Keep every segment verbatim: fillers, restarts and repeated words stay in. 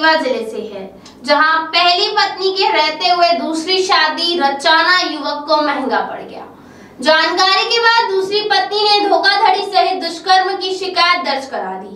रीवा जिले से है, जहां पहली पत्नी के रहते हुए दूसरी शादी रचाना युवक को महंगा पड़ गया। जानकारी के बाद दूसरी पत्नी ने धोखाधड़ी सहित दुष्कर्म की शिकायत दर्ज करा दी।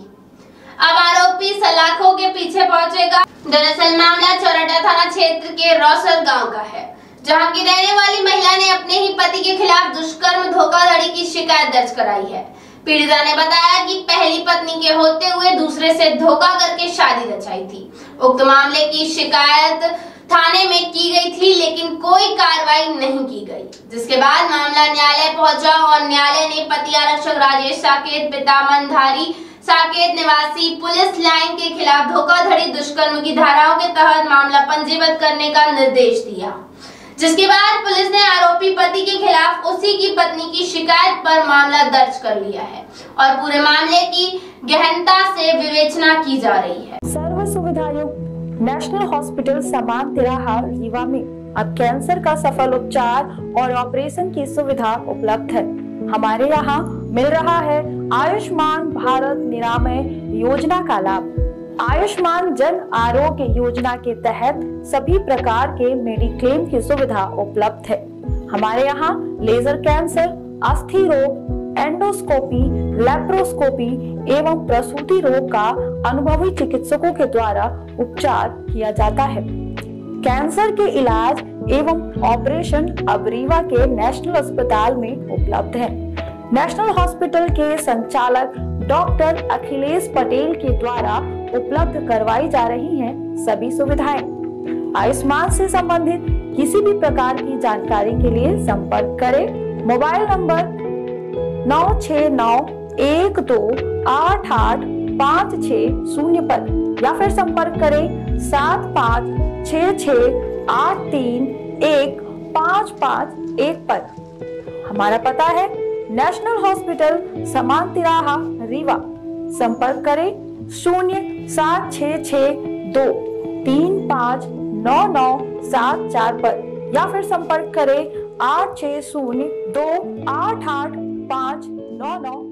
अब आरोपी सलाखों के पीछे पहुंचेगा। दरअसल मामला चौराटा थाना क्षेत्र के रौसर गांव का है, जहां की रहने वाली महिला ने अपने ही पति के खिलाफ दुष्कर्म धोखाधड़ी की शिकायत दर्ज कराई है। पीड़िता ने बताया कि पहली पत्नी के होते हुए दूसरे से धोखा करके शादी रचाई थी। उक्त मामले की शिकायत थाने में की गई थी, लेकिन कोई कार्रवाई नहीं की गई, जिसके बाद मामला न्यायालय पहुंचा और न्यायालय ने पति आरक्षक राजेश साकेत, पिता मनधारी साकेत निवासी पुलिस लाइन के खिलाफ धोखाधड़ी दुष्कर्म की धाराओं के तहत मामला पंजीबद्ध करने का निर्देश दिया, जिसके बाद पुलिस ने आरोपी पति के खिलाफ उसी की पत्नी की शिकायत पर मामला दर्ज कर लिया है और पूरे मामले की गहनता से विवेचना की जा रही है। सर्व सुविधायुक्त नेशनल हॉस्पिटल समान तिराहा रीवा में अब कैंसर का सफल उपचार और ऑपरेशन की सुविधा उपलब्ध है। हमारे यहाँ मिल रहा है आयुष्मान भारत निरामय योजना का लाभ। आयुष्मान जन आरोग्य योजना के तहत सभी प्रकार के मेडिक्लेम की सुविधा उपलब्ध है। हमारे यहाँ लेजर कैंसर, अस्थि रोग, एंडोस्कोपी, लेप्रोस्कोपी एवं प्रसूति रोग का अनुभवी चिकित्सकों के द्वारा उपचार किया जाता है। कैंसर के इलाज एवं ऑपरेशन अब रीवा के नेशनल अस्पताल में उपलब्ध है। नेशनल हॉस्पिटल के संचालक डॉक्टर अखिलेश पटेल के द्वारा उपलब्ध करवाई जा रही हैं सभी सुविधाएं। आयुष्मान से संबंधित किसी भी प्रकार की जानकारी के लिए संपर्क करें मोबाइल नंबर नौ छह नौ एक दो आठ आठ पाँच छह शून्य पर या फिर संपर्क करें सात पाँच छह छह आठ तीन एक पाँच पाँच एक पर। हमारा पता है नेशनल हॉस्पिटल समान तिराहा रीवा। संपर्क करें शून्य सात छह छह दो तीन पाँच नौ नौ सात चार पर या फिर संपर्क करें आठ छह शून्य दो आठ आठ पाँच नौ नौ